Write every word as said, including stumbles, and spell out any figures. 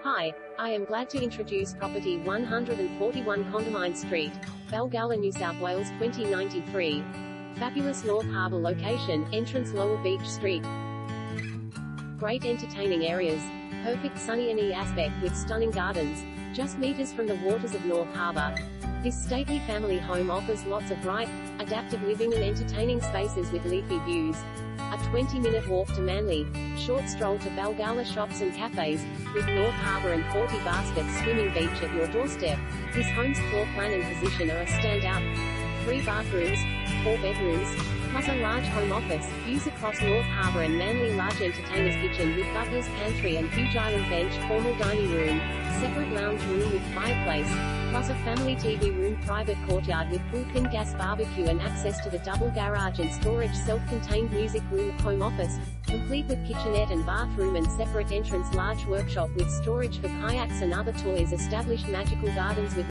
Hi, I am glad to introduce property one hundred forty-one Condamine Street, Balgowlah, New South Wales twenty ninety-three. Fabulous North Harbour location, entrance Lower Beach Street. Great entertaining areas. Perfect sunny and e aspect with stunning gardens, just meters from the waters of North Harbour. This stately family home offers lots of bright, adaptive living and entertaining spaces with leafy views. A twenty minute walk to Manly, short stroll to Balgowlah shops and cafes, with North Harbour and forty baskets swimming beach at your doorstep. This home's floor plan and position are a standout. Three bathrooms, four bedrooms, plus a large home office, views across North Harbour and Manly, large entertainer's kitchen with butler's pantry and huge island bench, formal dining room, separate lounge room with fireplace, plus a family T V room, private courtyard with built-in gas barbecue and access to the double garage and storage, self-contained music room, home office, complete with kitchenette and bathroom and separate entrance, large workshop with storage for kayaks and other toys, established magical gardens with